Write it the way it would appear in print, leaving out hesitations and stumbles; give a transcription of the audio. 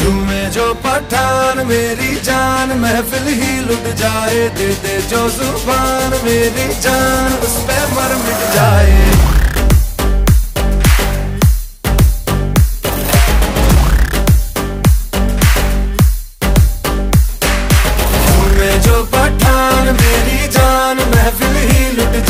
झूमे जो पठान मेरी जान, महफिल ही लुट जाए, दे दे जो जुबान मेरी जान, उस पे मर मिट जाए।